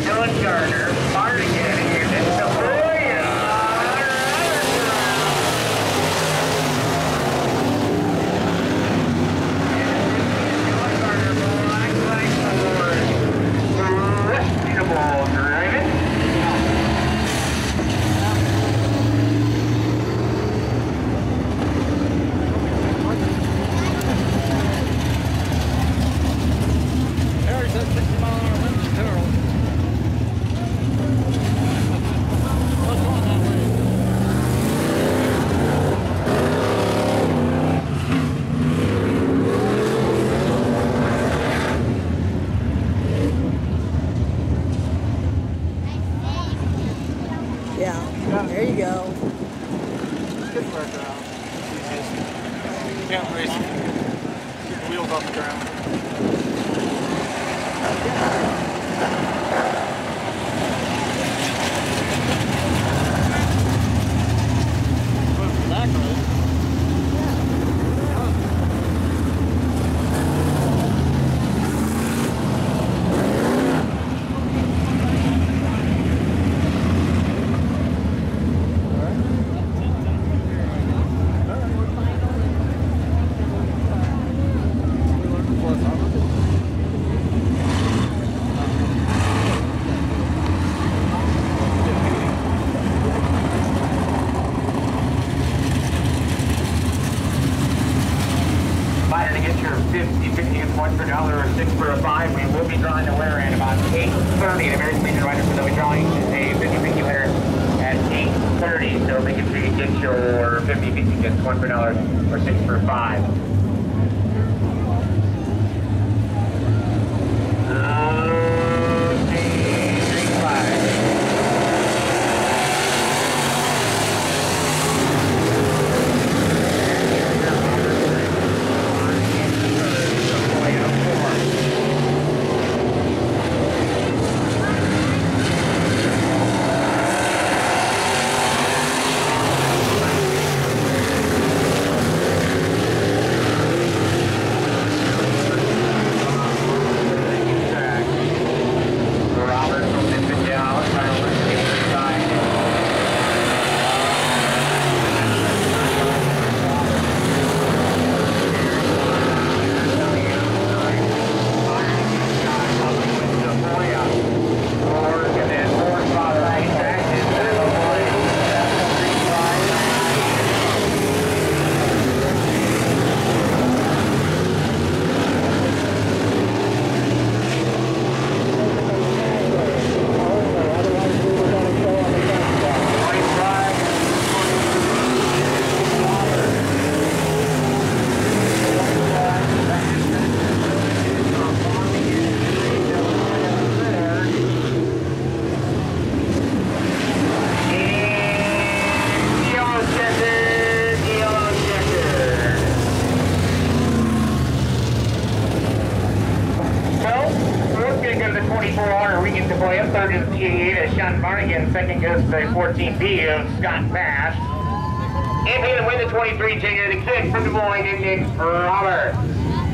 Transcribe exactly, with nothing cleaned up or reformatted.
There you go. Good workaround. Can't race. Keep the wheels off the ground. Back road. fifty, fifty points per dollar or six for a five. We will be drawing the winner at about eight thirty. The American Legion Riders will be drawing a fifty fifty winner at eight thirty. So making sure you get your fifty fifty gets one per dollar or six for a five. Third is T eight as Sean Barnigan. Second goes to the fourteen B of Scott Bass. And here to win the twenty-three, Junior the Kid from Des Moines, Nick Roberts.